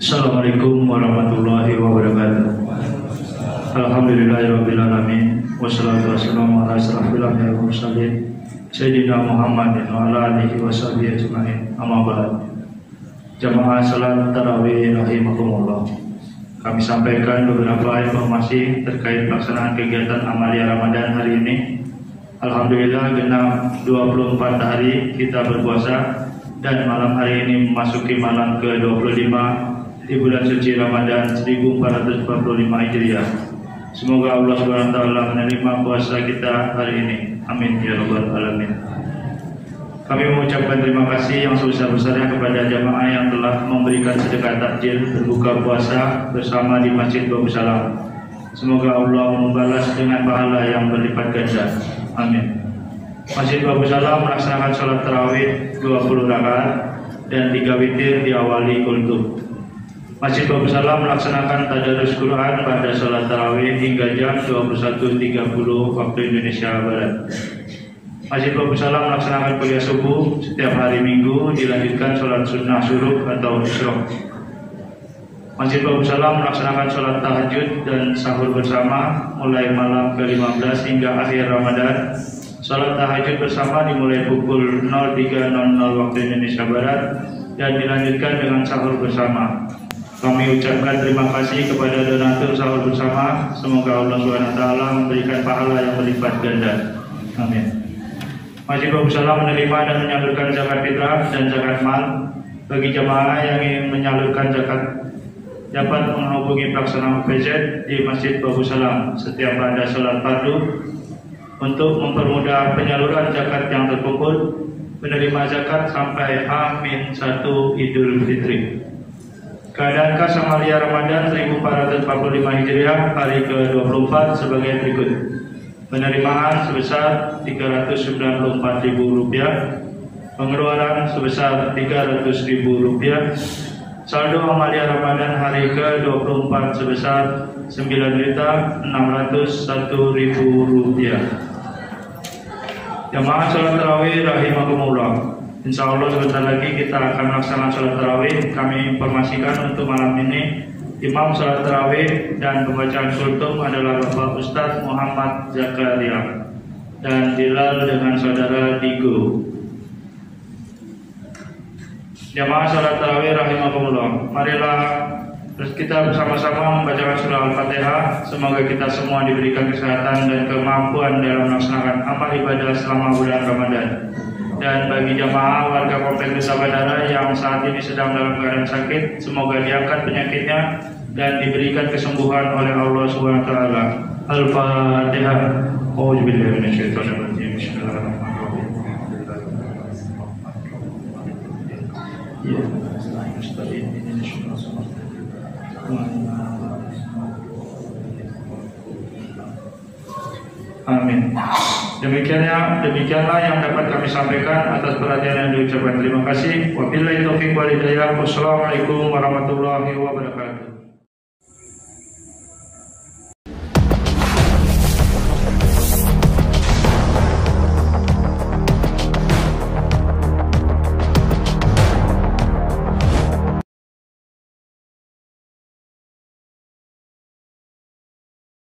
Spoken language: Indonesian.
Assalamualaikum warahmatullahi wabarakatuh. Alhamdulillahirabbil alamin. Wassalatu wassalamu ala asyrofil anbiya'i wal mursalin Sayyidina Muhammadin wa ala alihi washabihi ajmain. Amma ba'd. Jamaah salat tarawih rahimakumullah. Kami sampaikan beberapa informasi terkait pelaksanaan kegiatan Amalia Ramadan hari ini. Alhamdulillah genap 24 hari kita berpuasa dan malam hari ini memasuki malam ke-25 di bulan suci Ramadan 1445 Hijriah. Semoga Allah SWT menerima puasa kita hari ini. Amin ya rabbal alamin. Kami mengucapkan terima kasih yang sebesar-besarnya kepada jamaah yang telah memberikan sedekah takjil berbuka puasa bersama di Masjid Babu Salam. Semoga Allah membalas dengan pahala yang berlipat ganda. Amin. Masjid Babu Salam melaksanakan sholat tarawih 20 rakaat dan 3 witir diawali kultum. Masjid Babu Salam melaksanakan tadarus Quran pada sholat tarawih hingga jam 21.30 waktu Indonesia Barat. Masjid Babu Salam melaksanakan kuliah subuh setiap hari Minggu, dilanjutkan sholat sunnah syuruk atau isyraq. Masjid Babu Salam melaksanakan sholat tahajud dan sahur bersama mulai malam ke-15 hingga akhir Ramadan. Sholat tahajud bersama dimulai pukul 03.00 waktu Indonesia Barat dan dilanjutkan dengan sahur bersama. Kami ucapkan terima kasih kepada donatur sahur bersama. Semoga Allah SWT memberikan pahala yang berlipat ganda. Amin. Masjid Babu Salam menerima dan menyalurkan zakat fitrah dan zakat mal. Bagi jamaah yang ingin menyalurkan zakat dapat menghubungi pelaksana UPZ di Masjid Babu Salam setiap ada sholat fardu untuk mempermudah penyaluran zakat yang terkumpul. Penerima zakat sampai H-1 Idul Fitri. Keadaan kas Amalia Ramadan 1445 Hijriah hari ke-24 sebagai berikut. Penerimaan sebesar Rp394.000, pengeluaran sebesar Rp300.000. Saldo Amalia Ramadan hari ke-24 sebesar Rp9.601.000. Jamaah sholat tarawih rahimakumullah. Insya Allah sebentar lagi kita akan melaksanakan sholat tarawih. Kami informasikan untuk malam ini imam sholat tarawih dan pembacaan kultum adalah Bapak Ustadz Muhammad Zakaria dan dilal dengan saudara Digo. Jamaah sholat tarawih rahimakumullah, marilah kita bersama-sama membacakan surah Al-Fatihah. Semoga kita semua diberikan kesehatan dan kemampuan dalam melaksanakan amal ibadah selama bulan Ramadan. Dan bagi jamaah warga Komplek Nusa Bandara yang saat ini sedang dalam keadaan sakit, semoga diangkat penyakitnya dan diberikan kesembuhan oleh Allah SWT. Al-Fatihah. A'udzubillahi minasyaitonir rajim. Bismillahirrahmanirrahim. Amin. Demikianlah yang dapat kami sampaikan. Atas perhatian yang diucapkan terima kasih. Wabillahi taufiq wal hidayah. Wassalamualaikum warahmatullahi wabarakatuh.